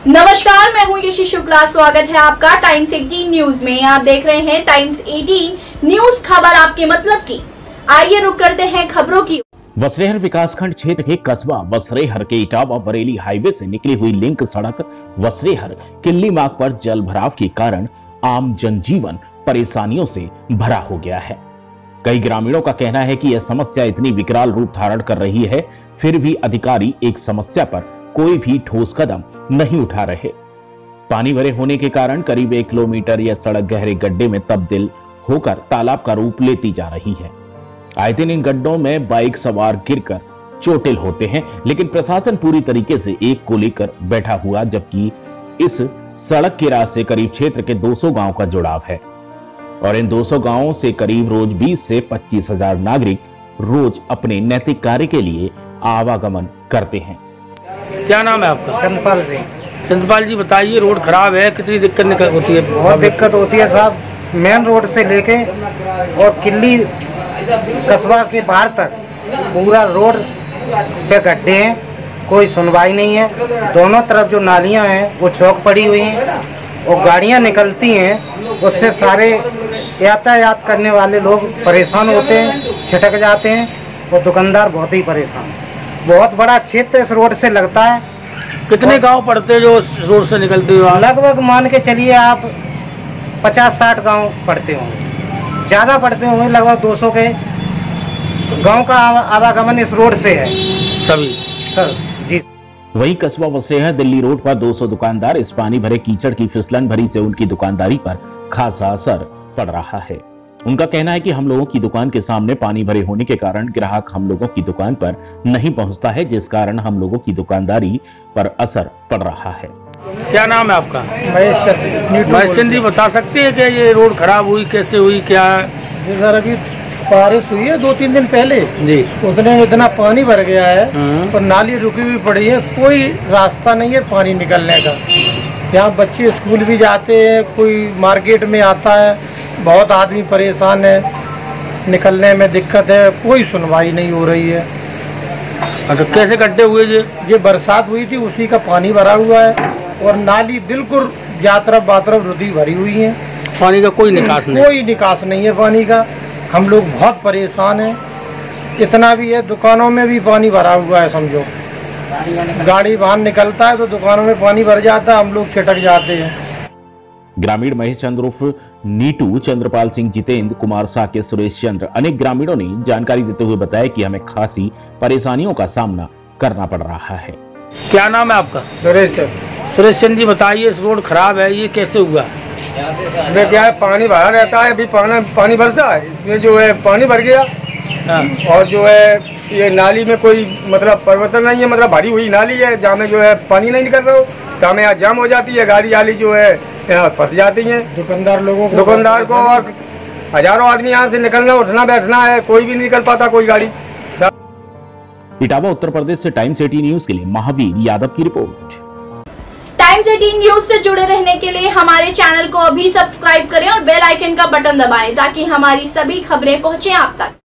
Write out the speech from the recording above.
नमस्कार, मैं हूं यशी शुक्ला। स्वागत है आपका टाइम्स 18 न्यूज में। आप देख रहे हैं टाइम्स 18 न्यूज, खबर आपके मतलब की। आइए रुक करते हैं खबरों की। वसरेहर विकासखंड क्षेत्र के कस्बा वसरेहर के इटावा बरेली हाईवे से निकली हुई लिंक सड़क वसरेहर किल्ली मार्ग पर जल भराव के कारण आम जनजीवन परेशानियों से भरा हो गया है। कई ग्रामीणों का कहना है कि यह समस्या इतनी विकराल रूप धारण कर रही है, फिर भी अधिकारी एक समस्या पर कोई भी ठोस कदम नहीं उठा रहे। पानी भरे होने के कारण करीब 1 किलोमीटर यह सड़क गहरे गड्ढे में तब्दील होकर तालाब का रूप लेती जा रही है। आए दिन इन गड्ढों में बाइक सवार गिरकर चोटिल होते हैं, लेकिन प्रशासन पूरी तरीके से एक को लेकर बैठा हुआ, जबकि इस सड़क के रास्ते करीब क्षेत्र के 200 गांव का जुड़ाव है और इन 200 गांवों से करीब रोज 20 से 25 हजार नागरिक रोज अपने नैतिक कार्य के लिए आवागमन करते हैं। क्या नाम है आपका? चंद्रपाल सिंह। चंद्रपाल जी, बताइए, रोड खराब है, कितनी दिक्कत होती है? बहुत दिक्कत होती है साहब। मेन रोड से लेके और किल्ली कस्बा के बाहर तक पूरा रोड पे गड्ढे हैं, कोई सुनवाई नहीं है। दोनों तरफ जो नालियां हैं वो चौक पड़ी हुई हैं और गाड़ियां निकलती हैं, उससे सारे यातायात करने वाले लोग परेशान होते हैं, छिटक जाते हैं और दुकानदार बहुत ही परेशान। बहुत बड़ा क्षेत्र इस रोड से लगता है। कितने गांव पड़ते जो रोड से निकलते हो? लगभग मान के चलिए आप 50-60 गांव पड़ते होंगे, ज़्यादा पड़ते होंगे। लगभग 200 के गांव का आवागमन इस रोड से है सभी सर जी। वहीं कस्बा वसरेहर दिल्ली रोड पर 200 दुकानदार इस पानी भरे कीचड़ की फिसलन भरी से उनकी दुकानदारी पर खासा असर पड़ रहा है। उनका कहना है कि हम लोगों की दुकान के सामने पानी भरे होने के कारण ग्राहक हम लोगों की दुकान पर नहीं पहुंचता है, जिस कारण हम लोगों की दुकानदारी पर असर पड़ रहा है। क्या नाम है आपका? महेश जी, बता सकते हैं कि ये रोड खराब हुई, कैसे हुई, क्या? सर अभी बारिश हुई है 2-3 दिन पहले जी, उतने में इतना पानी भर गया है और नाली रुकी हुई पड़ी है, कोई रास्ता नहीं है पानी निकलने का। यहाँ बच्चे स्कूल भी जाते हैं, कोई मार्केट में आता है, बहुत आदमी परेशान है, निकलने में दिक्कत है, कोई सुनवाई नहीं हो रही है। अच्छा, कैसे गड्ढे हुए? ये बरसात हुई थी, उसी का पानी भरा हुआ है और नाली बिल्कुल यात्रफ बातरफ रुदी भरी हुई है। पानी का कोई निकास नहीं? कोई निकास नहीं है पानी का। हम लोग बहुत परेशान हैं। इतना भी है, दुकानों में भी पानी भरा हुआ है। समझो गाड़ी बाहर निकलता है तो दुकानों में पानी भर जाता है, हम लोग छिटक जाते हैं। ग्रामीण महेश चंद्र उर्फ नीटू, चंद्रपाल सिंह, जितेंद्र कुमार साके, सुरेश चंद्र, अनेक ग्रामीणों ने जानकारी देते हुए बताया कि हमें खासी परेशानियों का सामना करना पड़ रहा है। क्या नाम है आपका? सुरेश चंद्र जी, बताइए, इस रोड खराब है, ये कैसे हुआ? इसमें क्या है, पानी भरा रहता है। अभी पानी बरसा है, इसमें जो है पानी भर गया। और जो है ये नाली में कोई मतलब परिवर्तन नहीं है, मतलब भरी हुई नाली है जहाँ में जो है पानी नहीं निकल रहा हो, जहाँ में यहाँ जाम हो जाती है, गाड़ी वाली जो है यहाँ फंस जाती है। दुकानदार को और हजारों आदमी यहाँ से निकलना, उठना बैठना है, कोई भी नहीं निकल पाता, कोई गाड़ी। इटावा उत्तर प्रदेश से टाइम्स 18 न्यूज के लिए महावीर यादव की रिपोर्ट। टाइम्स 18 न्यूज से जुड़े रहने के लिए हमारे चैनल को अभी सब्सक्राइब करें और बेल आइकन का बटन दबाएं ताकि हमारी सभी खबरें पहुंचे आप तक।